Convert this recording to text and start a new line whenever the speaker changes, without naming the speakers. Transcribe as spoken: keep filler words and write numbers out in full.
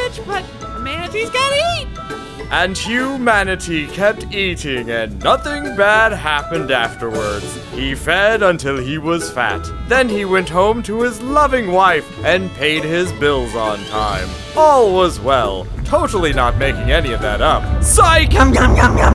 much, but a manatee's gotta eat.
And Hue Manatee kept eating, and nothing bad happened afterwards. He fed until he was fat. Then he went home to his loving wife and paid his bills on time. All was well. Totally not making any of that up. Psych!
Yum, yum, yum, yum.